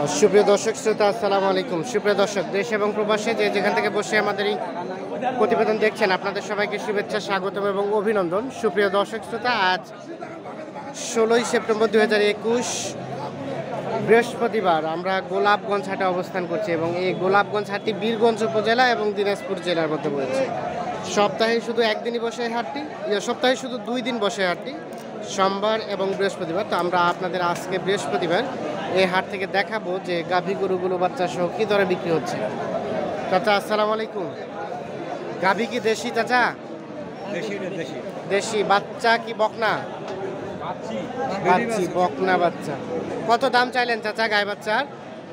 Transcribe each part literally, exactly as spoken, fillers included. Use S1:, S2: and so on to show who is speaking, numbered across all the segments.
S1: সুপ্রিয় দর্শক শ্রোতা আসসালামু আলাইকুম। সুপ্রিয় দর্শক, দেশ এবং প্রবাসে যে যেখান থেকে বসে আমাদের এই প্রতিবেদন দেখছেন, আপনাদের সবাইকে শুভেচ্ছা, স্বাগতম এবং অভিনন্দন। সুপ্রিয় দর্শক শ্রোতা, আজ ষোলোই সেপ্টেম্বর দুই হাজার একুশ বৃহস্পতিবার আমরা গোলাপগঞ্জ হাটে অবস্থান করছি এবং এই গোলাপগঞ্জ হাটটি বীরগঞ্জ উপজেলা এবং দিনাজপুর জেলার মধ্যে পড়েছে। সপ্তাহে শুধু একদিনই বসে এই হাটটি, সপ্তাহে শুধু দুই দিন বসে হাটটি, সোমবার এবং বৃহস্পতিবার। তো আমরা আপনাদের আজকে বৃহস্পতিবার এই হাট থেকে দেখাবো যে গাভী গরুগুলো বাচ্চা সহ কী দরে বিক্রি হচ্ছে। চাচা আসসালামু আলাইকুম। গাভী কি দেশি চাচা? দেশি। বাচ্চা কি বকনা? বাচ্চি বকনা বাচ্চা। কত দাম চাইলেন চাচা গায়ে বাচ্চার?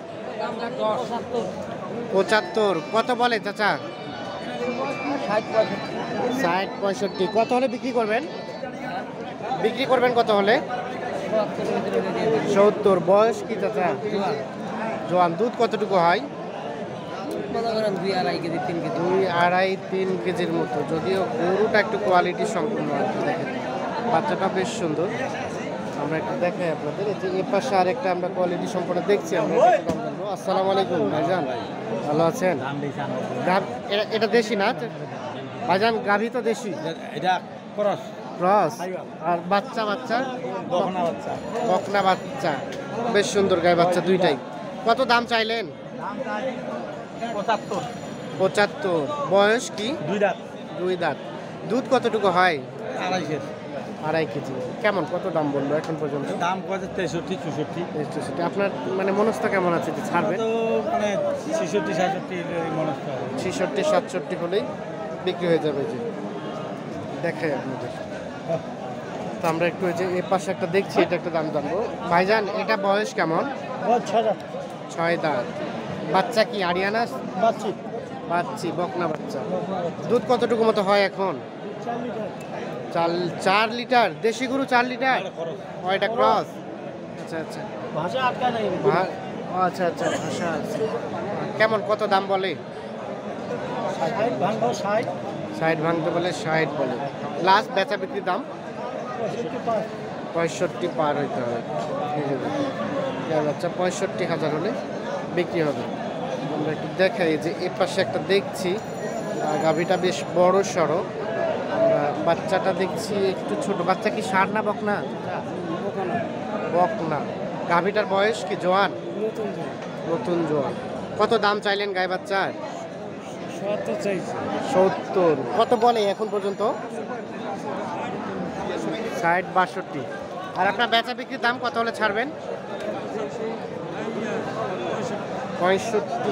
S1: পঁচাত্তর। কত বলে চাচা? ষাট পঁয়ষট্টি। কত হলে বিক্রি করবেন? বিক্রি করবেন কত হলে? সত্তর। বয়স কি চাচা? জোয়ান। দুধ কতটুকু হয়? দুই আড়াই কেজি তিন কেজি দুই আড়াই তিন কেজির মতো। যদিও গরুটা একটু কোয়ালিটি সম্পূর্ণ আর কি। দেখেন বাচ্চাটা বেশ সুন্দর। আমরা একটু দেখাই আপনাদের। এই যে এ পাশে আরেকটা আমরা কোয়ালিটি সম্পূর্ণ দেখছি। আমরা দাম জানবো। আসসালামু আলাইকুম ভাইজান, ভালো আছেন? এটা দেশি না ভাইজান? গাভী তো দেশি।
S2: এটা ক্রস
S1: ক্রস। আর বাচ্চা বাচ্চা
S2: বকনা বাচ্চা।
S1: বকনা বাচ্চা বেশ সুন্দর গায়ে বাচ্চা দুইটাই। কত দাম চাইলেন?
S2: পঁচাত্তর।
S1: পঁচাত্তর। বয়স কি?
S2: দুই দাঁত।
S1: দুই দাঁত। দুধ কতটুকু হয়?
S2: আড়াইশের।
S1: আড়াই কেজি। কেমন কত দাম বললো এখন পর্যন্ত?
S2: দাম কত? তেষট্টি চৌষট্টি।
S1: তেষট্টি। আপনার মানে মনস্থা কেমন আছে যে ছাড়বেন?
S2: তো মানে ছেষট্টি সাতষট্টি মনস্থ।
S1: ছেষট্টি সাতষট্টি হলেই বিক্রি হয়ে যাবে। যে দেখাই আপনাদের। তো আমরা একটু ওই যে এ পাশে একটা দেখছি, এটা একটা দাম জানবো। ভাইজান এটা বয়স কেমন? ছয় দাঁত। বাচ্চা কি আরিয়ানা?
S2: বাচ্চি।
S1: বাচ্চি বকনা বাচ্চা। দুধ কতটুকু মতো হয় এখন? চার চার লিটার। দেশি গরু চার লিটার। ওইটা ক্রস। আচ্ছা আচ্ছা।
S2: ভাষা আটকা নাই।
S1: আচ্ছা আচ্ছা ভাষা আছে। কেমন কত দাম বলে?
S2: ষাট ভাঙবো। ষাট
S1: ষাট ভাঙতে বলে, ষাট বলে। লাস্ট বেচা বিক্রির দাম পঁয়ষট্টি পার হইতে হবে। বাচ্চা পঁয়ষট্টি হাজার হলে বিক্রি হবে। আমরা একটু দেখাই যে এ পাশে একটা দেখছি গাভীটা বেশ বড় সড়ো। আমরা বাচ্চাটা দেখছি একটু ছোট। বাচ্চা কি ষাঁড় না বকনা? বকনা। গাভীটার বয়স কি জোয়ান? নতুন জোয়ান। কত দাম চাইলেন গায়ে বাচ্চার? সত্তর। কত বলে এখন পর্যন্ত? ষাট বাষট্টি। আর আপনার বেচা বিক্রির দাম কত হলে ছাড়বেন? পঁয়ষট্টি।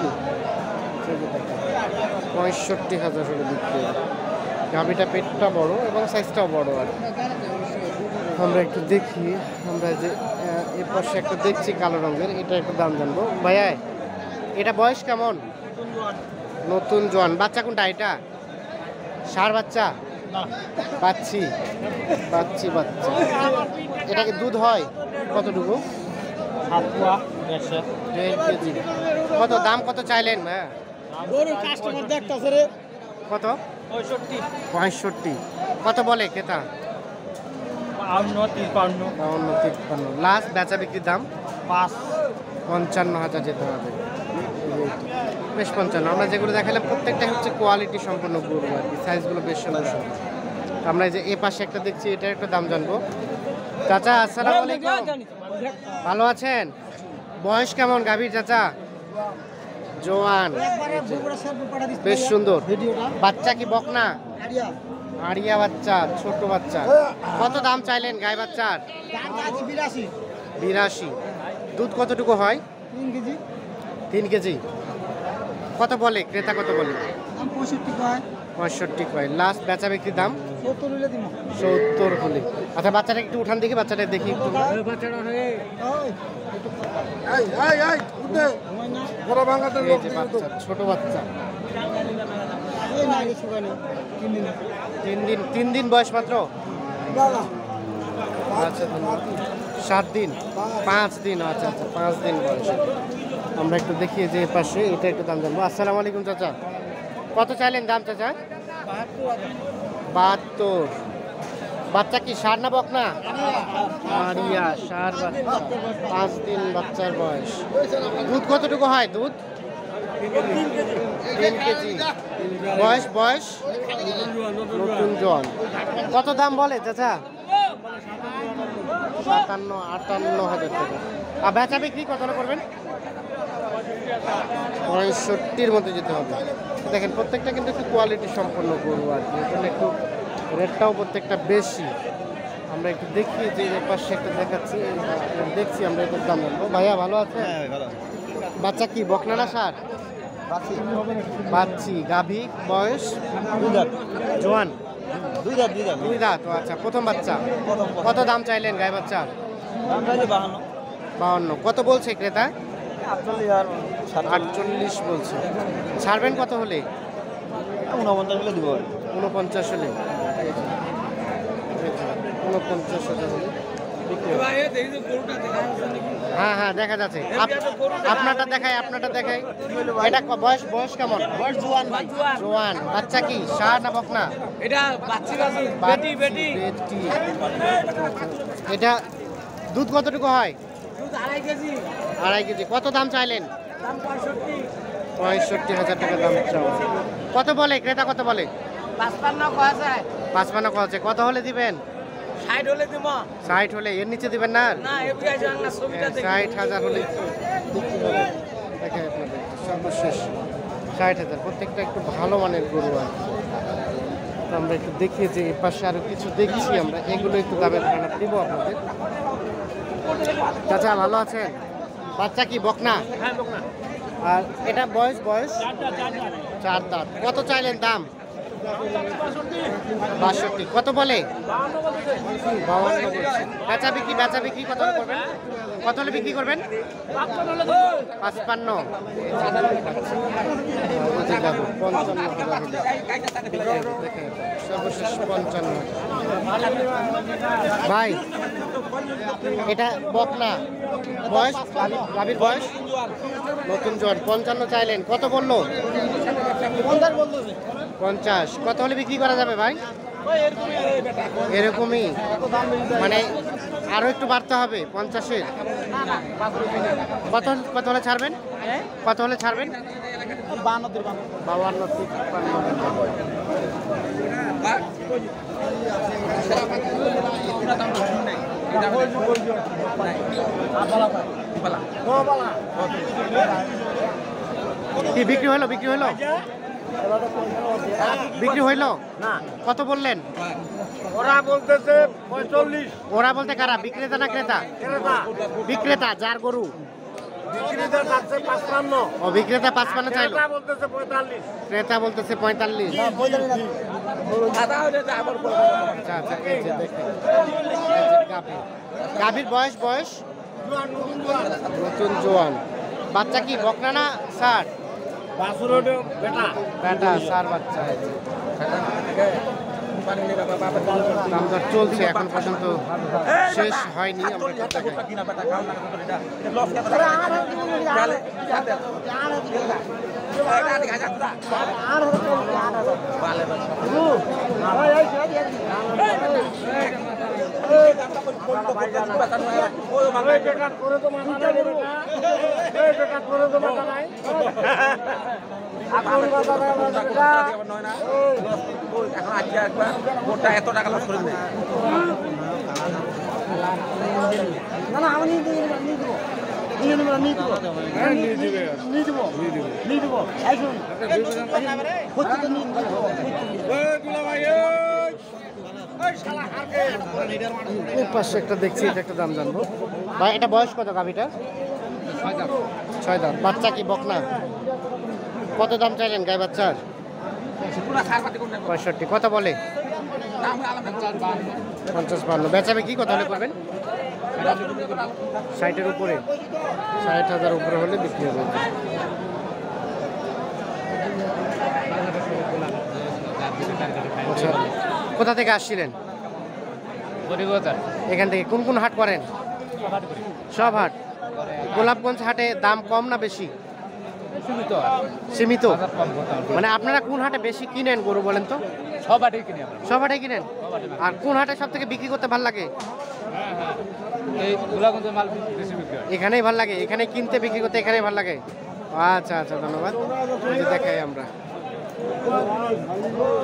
S1: পঁয়ষট্টি হাজার হলে বিক্রি হবে। গাভীটা পেটটা বড় এবং সাইজটাও বড়। আর আমরা একটু দেখি, আমরা যে এর পাশে একটা দেখছি কালো রঙের, এটা একটু দাম জানবো। ভাইয়া এটা বয়স কেমন? নতুন জোয়ান। বাচ্চা কোনটা এটা? ষাঁড় বাচ্চা? পাচ্ছি পাচ্ছি বাচ্চা। এটা কি দুধ হয় কতটুকু? দেড় কেজি। কত দাম কত চাইলেন? হ্যাঁ কত? পঁয়ষট্টি। কত বলে ক্রেতা?
S2: বাউন্ন তিপ্পান্ন।
S1: বাউন্ন তিপ্পান্ন। লাস্ট বেচা বিক্রির দাম
S2: পাঁচ
S1: পঞ্চান্ন হাজার যেতে হবে। বেশ পঞ্চান্ন। আমরা যেগুলো দেখালাম প্রত্যেকটা হচ্ছে কোয়ালিটি সম্পন্ন গরু আর কি, সাইজগুলো বেশ সুন্দর সুন্দর। আমরা যে এ পাশে একটা দেখছি, এটার একটা দাম জানবো। চাচা আসসালামু আলাইকুম, ভালো আছেন? বয়স কেমন গাভীর চাচা? জোয়ান। বেশ সুন্দর। বাচ্চা কি বকনা? আড়িয়া বাচ্চা, ছোট বাচ্চা। কত দাম চাইলেন গায়ে বাচ্চার? বিরাশি। দুধ কতটুকু হয়?
S2: তিন কেজি।
S1: তিন কেজি। কত বলে ক্রেতা? কত বলে? পঁয়ষট্টি কয়। লাস্ট বেচা বিক্রির দাম সত্তর হলে। আচ্ছা বাচ্চাটা একটু উঠান দেখি, বাচ্চাটা দেখি একটু। ছোট বাচ্চা। তিন দিন তিন দিন বয়স মাত্র? আচ্ছা সাত দিন পাঁচ দিন। আচ্ছা আচ্ছা পাঁচ দিন বয়স। আমরা একটু দেখি যে পাশে এটা একটু দাম জানবো। আসসালামু আলাইকুম চাচা, কত চাইলেন দাম চাচা? বাহাত্তর। বাচ্চা কি সার না বকনা? আরিয়া সার বাচ্চা, পাঁচ দিন বাচ্চার বয়স। দুধ কতটুকু হয়? দুধ তিন কেজি। বয়স বয়স নতুন জন। কত দাম বলে চাচা? সাতান্ন আটান্ন হাজার টাকা। আর বেচা বিক্রি কত করবেন? পঁয়ষট্টির মধ্যে যেতে হবে। দেখেন প্রত্যেকটা কিন্তু একটু কোয়ালিটি সম্পন্ন গরু আর কি, এজন্য একটু রেটটাও প্রত্যেকটা বেশি। আমরা একটু দেখি যে এর পাশে একটা দেখাচ্ছি, দেখছি আমরা একটু দাম জানবো। ভাইয়া ভালো আছে? বাচ্চা কি বকনা না সার? বাচ্চি গাভী, বয়স জোয়ান,
S2: দুই দাঁত দুই দাঁত
S1: দুই দাঁত। ও আচ্ছা, প্রথম বাচ্চা। কত দাম চাইলেন গাই বাচ্চা?
S2: দাম চাইলে বাহান্ন।
S1: বাউন্ন। কত বলছে ক্রেতা?
S2: আটচল্লিশ আর
S1: আটচল্লিশ বলছে। ছাড়বেন কত হলে?
S2: উনপঞ্চাশ হলে দিব।
S1: উনপঞ্চাশ হলে, উনপঞ্চাশ হাজার হলে বিক্রি হবে। হ্যাঁ হ্যাঁ দেখা যাচ্ছে। আপ- আপনারটা দেখায়, আপনারটা দেখায়। এটা ক- বয়স বয়স কেমন?
S2: বয়স জোয়ান ভাই।
S1: জোয়ান। বাচ্চা কি সার না বকনা?
S2: এটা বাচ্চি বাচ্চি
S1: বাচ্চি, বেটি। এটা দুধ কতটুকু হয়?
S2: দুধ আড়াই কেজি।
S1: আড়াই কেজি। কত দাম চাইলেন?
S2: দাম পঁয়ষট্টি।
S1: পঁয়ষট্টি হাজার টাকা দাম চাওয়া। কত বলে ক্রেতা? কত বলে?
S2: পাঁচপান্ন কয়া যায়।
S1: পাঁচপান্ন কছে। কত হলে দিবেন?
S2: ষাট হলে দিব।
S1: ষাট হলে, এর নিচে দিবেন না?
S2: না এফ আই জান না ছবিটা দেখি।
S1: ষাট হাজার হলে বিক্রি হবে। দেখেন আপনাদের সর্বশেষ ষাট হাজার। প্রত্যেকটা একটু ভালো মানের গরু আর কি। তো আমরা একটু দেখিয়ে যে এর পাশে আরো কিছু দেখছি আমরা, এগুলো একটু দামের ধারণা দিব আপনাদের। চাচা ভালো আছেন? বাচ্চা কি বকনা?
S2: হ্যাঁ বকনা।
S1: আর এটা বয়স বয়স
S2: চারটা চারটা।
S1: চার দাঁত। কত চাইলেন দাম? বাষট্টি। কত বলে? বাউন্ন বলছে। বেচা বিক্রি বেচা বিক্রি কত হলে করবেন? কত হলে বিক্রি করবেন? পাঁচপান্ন। বুঝে যাবো। পঞ্চান্ন হাজার হলে দেখেন, সর্বশেষ পঞ্চান্ন। ভাই এটা বকনা, বয়স গাভীর বয়স নতুন জন। পঞ্চান্ন চাইলেন, কত বললো? পঞ্চাশ। কত হলে বিক্রি করা যাবে ভাই? এরকমই, মানে আরো একটু বাড়তে হবে পঞ্চাশের। কত কত হলে ছাড়বেন? কত হলে ছাড়বেন? বাউান্ন তিপ্পান্ন। কি বিক্রি হলো? বিক্রি হলো? বিক্রি হইলো
S2: না
S1: কত বললেন?
S2: ওরা বলতেছে পঁয়তাল্লিশ।
S1: ওরা বলতে কারা? বিক্রেতা না ক্রেতা?
S2: ক্রেতা
S1: বিক্রেতা যার গরু।
S2: বিক্রিতে যাচ্ছে পাঁচপান্ন।
S1: ও বিক্রেতা পাঁচপান্ন চাইলো,
S2: ক্রেতা বলতেছে পঁয়তাল্লিশ।
S1: ক্রেতা বলতেছে পঁয়তাল্লিশ।
S2: দাদা ওটা আবার
S1: আচ্ছা আচ্ছা, এই যে দেখেন, এই যে গাভী। গাভীর বয়স বয়স নতুন জোয়ান। বাচ্চা কি বকনা না ষাট?
S2: বাসুর বেটা
S1: বেটা সার বাচ্চা। দাম দর চলছে এখন পর্যন্ত, শেষ হয়নি। আমরা একটু দেখাই।
S2: এত টাকা লস করে দেয় না না আমি নিয়ে দেবো নিয়ে দেবো নিয়ে দেবো নিয়ে দেবো নিয়ে দেবো নিয়ে দেবো
S1: এর পাশে একটা দেখছি, এটা একটা দাম জানবো ভাই। এটা বয়স কত গাভীটা? ছয় দাম। বাচ্চা কি বকনা? কত দাম চাইলেন গাই বাচ্চার? পঁয়ষট্টি। কত বলে? পঞ্চাশ বান্ন। বেচাবে কি কত হলে করবেন? ষাটের উপরে, ষাট হাজার উপরে হলে বিক্রি হবে। আচ্ছা, কোথা থেকে আসছিলেন? এখান থেকে কোন কোন হাট করেন? সব হাট। গোলাপগঞ্জ হাটে দাম কম না বেশি?
S3: সীমিত
S1: সীমিত।
S3: বাজার কম করতে হবে।
S1: মানে আপনারা কোন হাটে বেশি কিনেন গরু বলেন তো?
S3: সব হাটেই কিনি আমরা।
S1: সব হাটে কিনেন? আর কোন হাটে সব থেকে বিক্রি করতে ভালো লাগে?
S3: এই গোলাগঞ্জের মাল বেশি বিক্রি হয়।
S1: এখানেই ভালো লাগে, এখানে কিনতে বিক্রি করতে এখানেই ভালো লাগে। আচ্ছা আচ্ছা, ধন্যবাদ। এই যে দেখাই আমরা।